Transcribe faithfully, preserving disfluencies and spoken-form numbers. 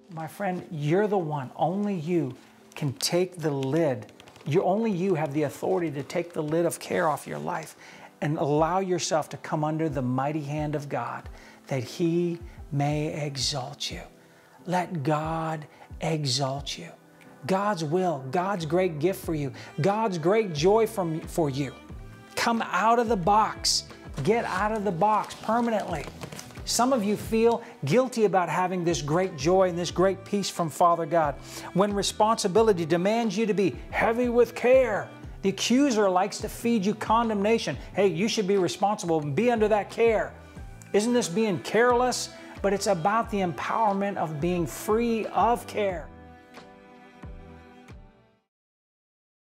My friend, you're the one. Only you can take the lid. You, only you have the authority to take the lid of care off your life and allow yourself to come under the mighty hand of God, that He may exalt you. Let God exalt you. God's will, God's great gift for you, God's great joy from, for you. Come out of the box. Get out of the box permanently. Some of you feel guilty about having this great joy and this great peace from Father God. When responsibility demands you to be heavy with care, the accuser likes to feed you condemnation. Hey, you should be responsible and be under that care. Isn't this being careless? But it's about the empowerment of being free of care.